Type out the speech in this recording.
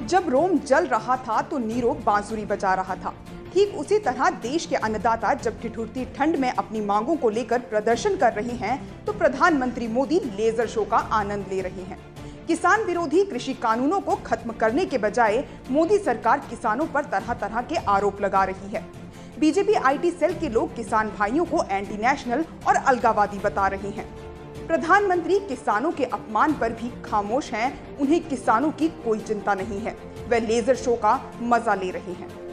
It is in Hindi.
जब रोम जल रहा था तो नीरो बांसुरी बजा रहा था। ठीक उसी तरह देश के अन्नदाता जब ठिठुरती ठंड में अपनी मांगों को लेकर प्रदर्शन कर रहे हैं तो प्रधानमंत्री मोदी लेजर शो का आनंद ले रहे हैं। किसान विरोधी कृषि कानूनों को खत्म करने के बजाय मोदी सरकार किसानों पर तरह तरह के आरोप लगा रही है। बीजेपी आईटी सेल के लोग किसान भाइयों को एंटी नेशनल और अलगावादी बता रहे हैं। प्रधानमंत्री किसानों के अपमान पर भी खामोश हैं। उन्हें किसानों की कोई चिंता नहीं है। वे लेजर शो का मजा ले रहे हैं।